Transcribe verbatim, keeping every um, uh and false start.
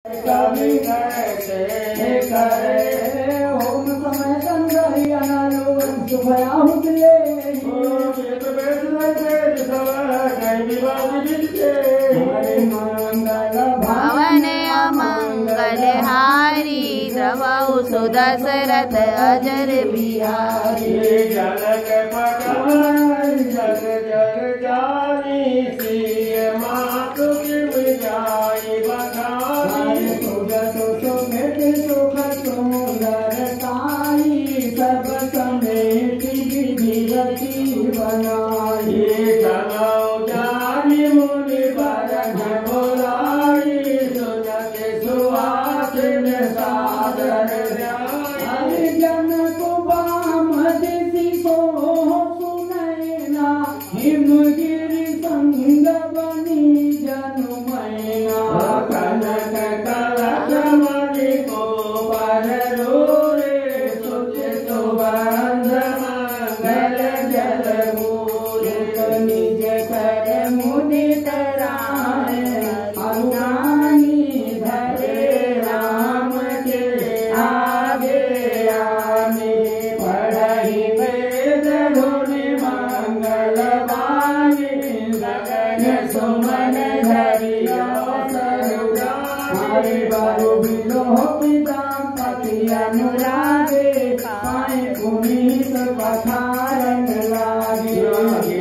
कवि कैसे करे ओम समय कंदरी अनालो सुभया हुतले वेद वेद वेद सवा कई विवाद जिते हरे मंगल भवन अमंगल हारी द्रवौ सुदशरथ अजर बिहारी जनक पटवारी जग जग जानी सिय मातु की विजाई बखानी सुख सुंदरताई सब समेटी विधिवती बनाई चलो जानी मुनि बरन बोलाई सुनत सुहासिन सादर हरि जनक बामदिति को सुनैना हिमगिरि संग बनी जनु मैना कनक कलश मणि को पर रोरे सुच सुबंध मंगल जल मूरे निज कर मुनि कराए अनुगामी धरे राम के आगे आने पढ़ई वेद धुनि मंगल वाणी गगन सुमन धरिया हरि बाबू बिलोह पिताम पति अनुरागे पाए पुनीत पथारन लागे